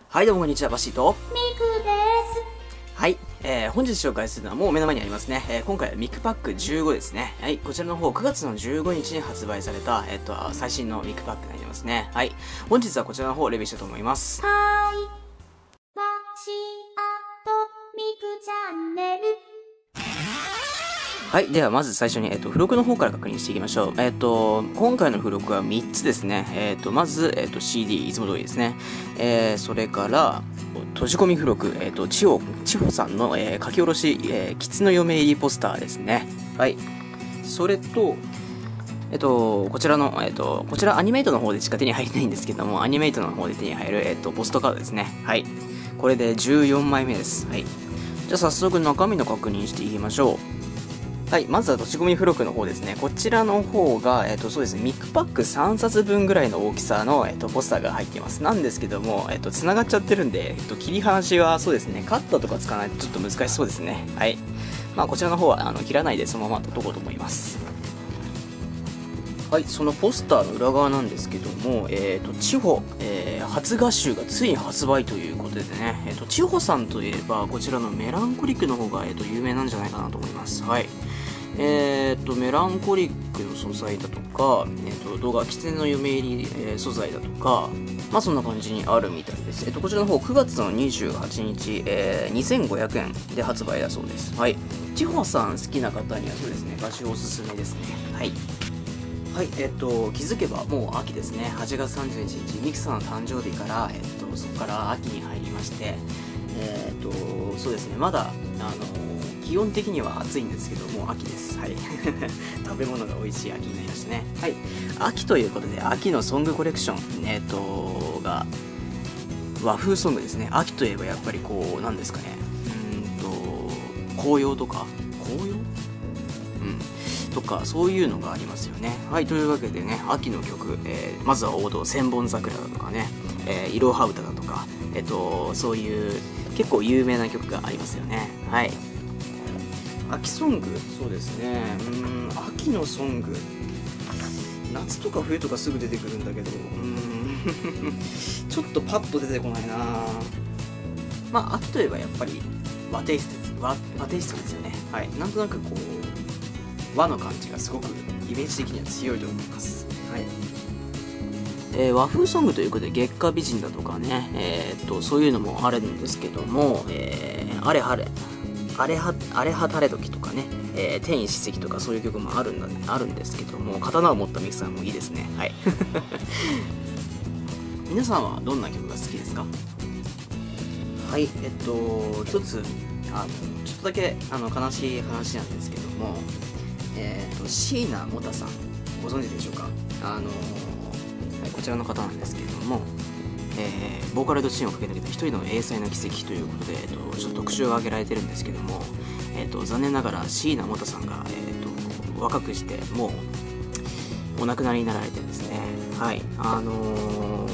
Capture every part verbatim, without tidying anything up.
はい、どうもこんにちは、バッシーとミクです。 はい、えー、本日紹介するのはもう目の前にありますね。えー、今回はミクパックじゅうごですね。はい、こちらの方くがつのじゅうごにちに発売された、えっと、最新のミクパックになりますね。はい、本日はこちらの方をレビューしたいと思います。 はーい、バッシーミクチャンネル。 はい。では、まず最初に、えっと、付録の方から確認していきましょう。えっと、今回の付録はみっつですね。えっと、まず、えっと、シーディー、いつも通りですね。えー、それから、閉じ込み付録、えっと、千穂、千穂さんの、えー、書き下ろし、えー、狐の嫁入りポスターですね。はい。それと、えっと、こちらの、えっと、こちらアニメイトの方でしか手に入れないんですけども、アニメイトの方で手に入る、えっと、ポストカードですね。はい。これでじゅうよんまいめです。はい。じゃあ、早速中身の確認していきましょう。はい、まずは閉じ込み付録の方ですね。こちらの方が、えっと、そうですね、ミクパックさんさつぶんぐらいの大きさの、えっと、ポスターが入っています。なんですけども、えっと、繋がっちゃってるんで、えっと、切り離しはそうですね、カッターとか使わないとちょっと難しそうですね。はい。まあ、こちらの方は、あの、切らないでそのまま届こうと思います。はい、そのポスターの裏側なんですけども、えっと、千穂、えー、初画集がついに発売ということでね、えっと、千穂さんといえば、こちらのメランコリックの方が、えっと、有名なんじゃないかなと思います。はい。えー、っと、メランコリックの素材だとか、えー、っと、動画、狐の嫁入り、えー、素材だとか、まあそんな感じにあるみたいです。えっと、こちらの方、くがつのにじゅうはちにち、えー、にせんごひゃくえんで発売だそうです。はい。千穂さん好きな方にはそうですね、画集おすすめですね。はい。はい、えっと、気づけばもう秋ですね。はちがつさんじゅういちにち、ミクさんの誕生日から、えっと、そこから秋に入りまして、えっと、そうですね、まだ、あの、気温的には暑いんですけども、秋です。はい。食べ物が美味しい秋になりましたね。はい。秋ということで、秋のソングコレクション、えっと、が、和風ソングですね。秋といえばやっぱりこう、なんですかね。うーんと、紅葉とか、紅葉とかそういうのがありますよね。はい、というわけでね、秋の曲、えー、まずは王道千本桜だとかね、えー、いろは歌だとか、えっとそういう結構有名な曲がありますよね。はい。秋ソング、そうですね。うーん、秋のソング、夏とか冬とかすぐ出てくるんだけど、うーんちょっとパッと出てこないな。まあ秋といえばやっぱり和テイストです。和、和テイストですよね。はい、なんとなくこう和の感じがすごくイメージ的には強いと思います。はい。えー、和風ソングということで月下美人だとかね、えー、っとそういうのもあるんですけども、えー、あれはれあれはあれはたれ時とかね、えー、天一史跡とかそういう曲もあるんだ、ね、あるんですけども、刀を持ったミキさんもいいですね。はい。皆さんはどんな曲が好きですか？はい、えっと一つあのちょっとだけあの悲しい話なんですけども。えーと、椎名モタさん、ご存知でしょうか？あのーはい、こちらの方なんですけれども、えー、ボーカルとチームを駆け抜けた一人の英才の奇跡ということで、えーと、ちょっと特集が挙げられてるんですけども、えーと、残念ながら椎名モタさんが、えーと、若くしてもうお亡くなりになられてですね、はい、あのー、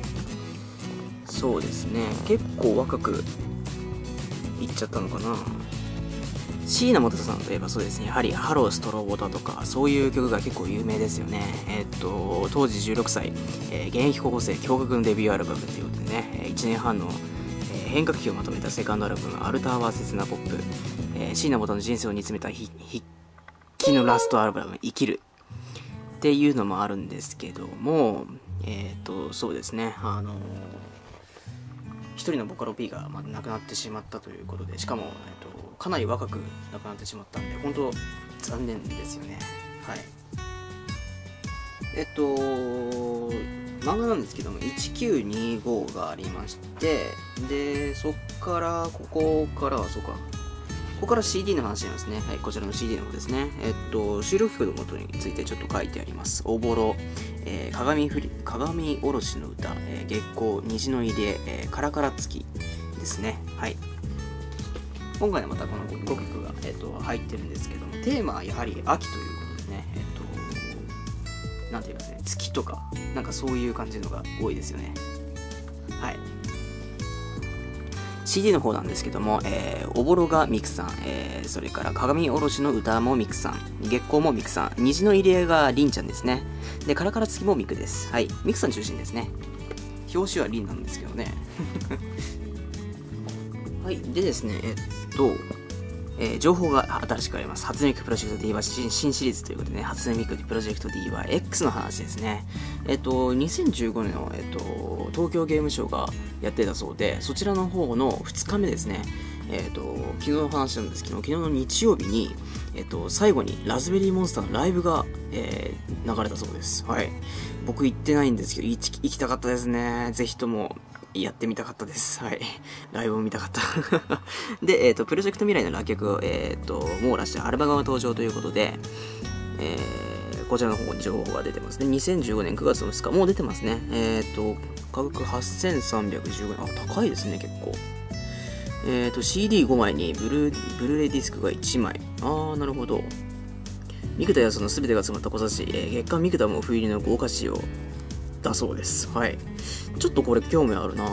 そうですね、結構若くいっちゃったのかな。椎名元さんといえばそうですね、やはりハローストロボタとかそういう曲が結構有名ですよね。えっと当時じゅうろくさい、えー、現役高校生驚愕のデビューアルバムということでね、いちねんはんの、えー、変革期をまとめたセカンドアルバムアルターは切なポップ、えー、椎名元の人生を煮詰めた筆記のラストアルバム生きるっていうのもあるんですけども、えっとそうですね、あのー一人のボカロ P が、まあ、亡くなってしまったということで、しかも、えっと、かなり若く亡くなってしまったんで、本当残念ですよね。はい。えっと、漫画なんですけども、いちきゅうにごがありまして、で、そっから、ここからは、そうか、ここから シーディー の話なんですね。はい、こちらの シーディー の方ですね。えっと、収録曲のことについてちょっと書いてあります。おぼろ、えー、鏡ふり、鏡おろしの歌、えー、月光、虹の入れ、えー、カラカラ月ですね。はい。今回はまたこのごきょくが、えー、と入ってるんですけども、テーマはやはり秋ということでね、えっ、と、なんて言いますね、月とか、なんかそういう感じのが多いですよね。はい。シーディー の方なんですけども、えー、おぼろがミクさん、えー、それから鏡おろしの歌もミクさん、月光もミクさん、虹の入れがりんちゃんですね。で、カラカラ月もミクです。はい、ミクさん中心ですね。 表紙はリンなんですけどね。はい。でですね、えっと、えー、情報が新しくあります。初音ミクプロジェクト ディーワイ 新, 新シリーズということでね、初音ミクプロジェクト ディーワイエックス の話ですね。えっと、にせんじゅうごねんの、えっと、東京ゲームショウがやってたそうで、そちらの方のふつかめですね。えっと、昨日の話なんですけど、昨日の日曜日に、えっと、最後にラズベリーモンスターのライブが、えー、流れたそうです。はい。僕行ってないんですけど、行き、行きたかったですね。ぜひとも。やってみたかったです。はい。ライブを見たかった。で、えっと、プロジェクト未来の楽曲を、えっと、網羅してアルバムが登場ということで、えー、こちらの方に情報が出てますね。にせんじゅうごねんくがつのふつか、もう出てますね。えっと、価格はっせんさんびゃくじゅうごえん。あ、高いですね、結構。えっと、シーディーご 枚にブルー、ブルーレイディスクがいちまい。あー、なるほど。三九田康のすべてが詰まった小冊子、えー、月刊三九田も冬入りの豪華仕様だそうです。はい。ちょっとこれ興味あるな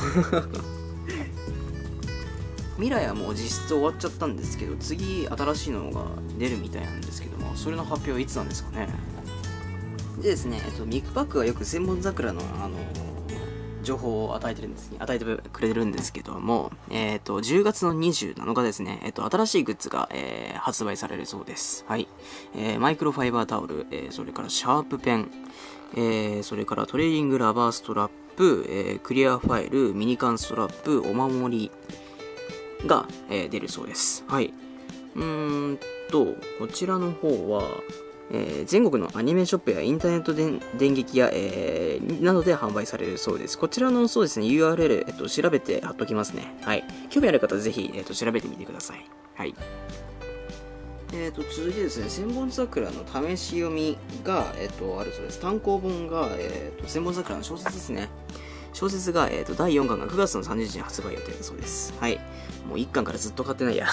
未来はもう実質終わっちゃったんですけど、次新しいのが出るみたいなんですけども、それの発表はいつなんですかね。でですね、えっと、ミクパックがよく千本桜の、あのー、情報を与えてるんですね、与えてくれるんですけども、えっと、じゅうがつのにじゅうなのかですね、えっと、新しいグッズが、えー、発売されるそうです。はい。えー、マイクロファイバータオル、えー、それからシャープペン、えー、それからトレーリングラバーストラップ、えー、クリアファイル、ミニ缶ストラップ、お守りが、えー、出るそうです。はい。うーんと、こちらの方は、えー、全国のアニメショップやインターネット電撃や、えー、などで販売されるそうです。こちらのそうですね、ユーアールエル、えっと、調べて貼っときますね。はい。興味ある方はぜひ、えっと、調べてみてください。はい。えー、と続いてですね、千本桜の試し読みが、えー、とあるそうです。単行本が、えー、と千本桜の小説ですね。小説が、えー、とだいよんかんがくがつのさんじゅうにちに発売予定だそうです。はい。もういっかんからずっと買ってないや。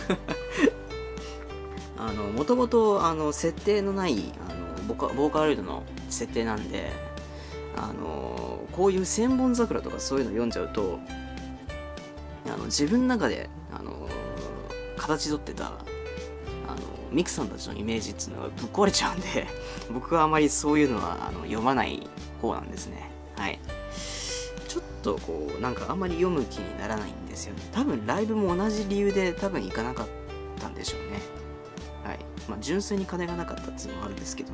あの、もともと、あの、設定のない、あのボカ、ボーカロイドの設定なんで、あの、こういう千本桜とかそういうの読んじゃうと、あの、自分の中で、あの、形取ってた、ミクさんたちのイメージっていうのがぶっ壊れちゃうんで、僕はあまりそういうのはあの読まない方なんですね。はい。ちょっとこう、なんかあんまり読む気にならないんですよね。多分ライブも同じ理由で多分行かなかったんでしょうね。はい。まあ純粋に金がなかったっていうのもあるんですけど。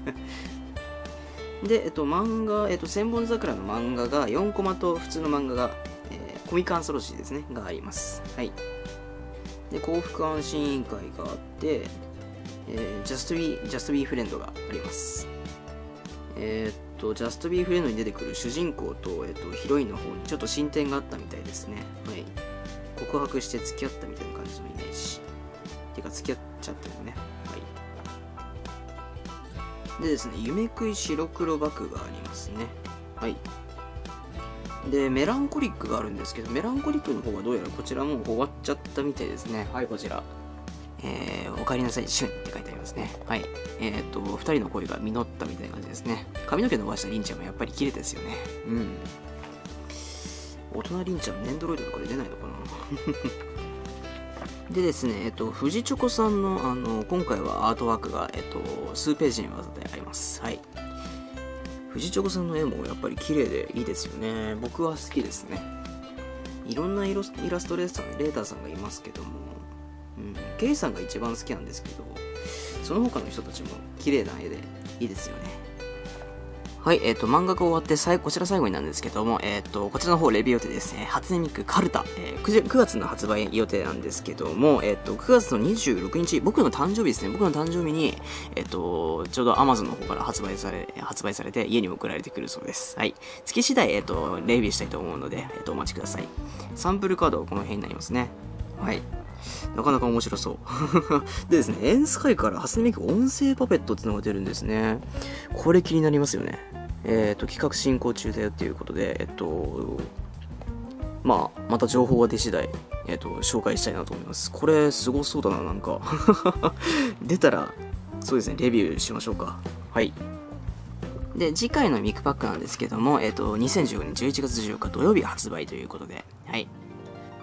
で、えっと、漫画、えっと、千本桜の漫画がよんコマと普通の漫画が、えー、コミカンソロジーですね、があります。はい。で、幸福安心委員会があって、えー、Just Be, Just Be Friend があります。えー、っと、Just Be Friend に出てくる主人公と、えー、っと、ヒロインの方にちょっと進展があったみたいですね。はい。告白して付き合ったみたいな感じのイメージ。てか、付き合っちゃってもね。はい。でですね、夢食い白黒バクがありますね。はい。で、メランコリックがあるんですけど、メランコリックの方はどうやらこちらもう終わっちゃったみたいですね。はい、こちら。えー、お帰りなさい、シュンって書いてありますね。はい。えー、っと、二人の恋が実ったみたいな感じですね。髪の毛伸ばしたリンちゃんもやっぱり綺麗ですよね。うん。大人リンちゃん、ネンドロイドとかで出ないのかなでですね、えっと、富士チョコさんの、あの、今回はアートワークが、えっと、数ページにわたってあります。はい。富士チョコさんの絵もやっぱり綺麗でいいですよね。僕は好きですね。いろんなイラストレーター、レーターさんがいますけども、うん、ケイさんが一番好きなんですけど、その他の人たちも綺麗な絵でいいですよね。はい、えっ、ー、と、漫画が終わって、さいこちら最後になるんですけども、えっ、ー、と、こちらの方、レビュー予定ですね。初音ミクカルタ、えー、くがつの発売予定なんですけども、えっ、ー、と、くがつのにじゅうろくにち、僕の誕生日ですね。僕の誕生日に、えっ、と、ちょうど Amazon の方から発売され、発売されて、家に送られてくるそうです。はい。月次第、えっ、と、レビューしたいと思うので、えっ、と、お待ちください。サンプルカードはこの辺になりますね。はい。なかなか面白そう。でですね、エンスカイから初音ミク音声パペットっていうのが出るんですね。これ気になりますよね。えっと、企画進行中だよっていうことで、えっと、まあ、また情報が出次第、えっと、紹介したいなと思います。これ、すごそうだな、なんか。出たら、そうですね、レビューしましょうか。はい。で、次回のミクパックなんですけども、えっと、にせんじゅうごねんじゅういちがつじゅうよっか土曜日発売ということで、はい。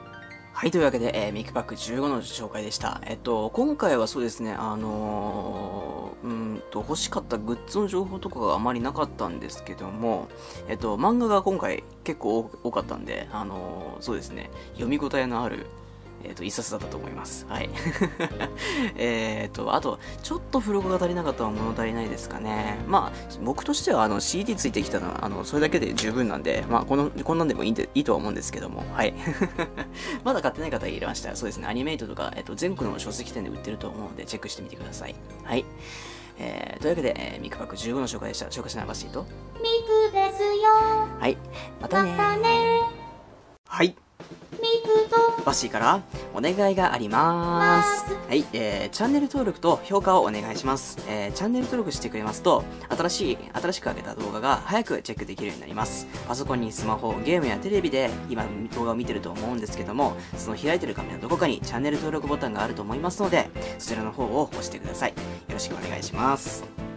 はい、というわけで、えー、ミクパックじゅうごの紹介でした。えっと、今回はそうですね、あのー、うんと、欲しかったグッズの情報とかがあまりなかったんですけども、えっと、漫画が今回結構多かったんで、あのー、そうですね、読み応えのある、えっと、一冊だったと思います。はい。えっと、あと、ちょっと付録が足りなかったのは物足りないですかね。まあ、僕としては、あの、シーディー ついてきたのは、あの、それだけで十分なんで、まあ、この、こんなんでもいいんで、いいとは思うんですけども、はい。まだ買ってない方いらっしゃら、そうですね、アニメイトとか、えっと、全国の書籍店で売ってると思うので、チェックしてみてください。はい。えー、というわけで、えー、ミクパックじゅうごの紹介でした。紹介しながらしいと。 ミクですよ。 はい。またねー。 またねはい。 ミクとバッシーからお願いがありまーす。はい、えー、チャンネル登録と評価をお願いします。えー、チャンネル登録してくれますと、新しい、新しく上げた動画が早くチェックできるようになります。パソコンにスマホ、ゲームやテレビで今動画を見てると思うんですけども、その開いてる画面のどこかにチャンネル登録ボタンがあると思いますので、そちらの方を押してください。よろしくお願いします。